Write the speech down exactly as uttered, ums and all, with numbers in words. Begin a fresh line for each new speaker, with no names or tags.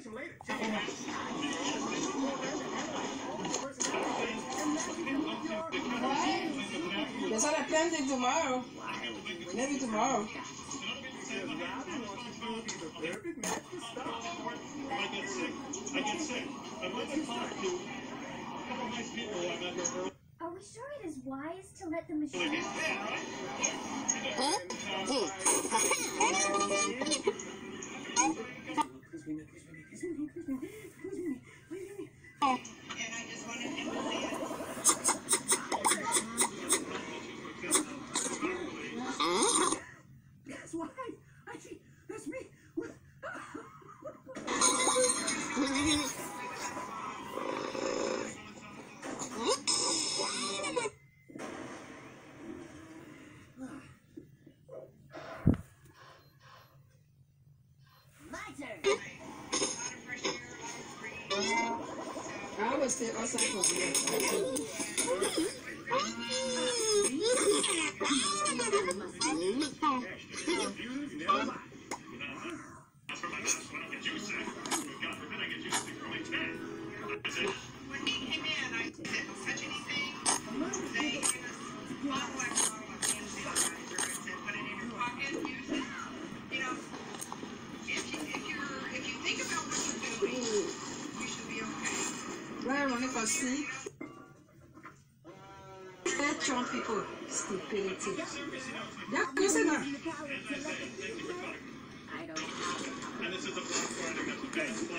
information later.
There's other planting tomorrow. Maybe tomorrow.
I get sick. I get sick. I'd like to talk to a couple of nice people I met here earlier.
Are we sure it is wise to let the machine...
Huh?
And I just wanted him to That's why. I see. That's me.
I always stay outside for me.
When he came in, I said, touch anything? They gave us one black bottle of hand sanitizer. I said, put it in your pocket, use it. You know, if you, if you're, if you think about what you're doing, you should be okay.
Where I'm running for sleep. Let Trump people stupidity. Yeah, you say that.
And this is a black card. I got the best.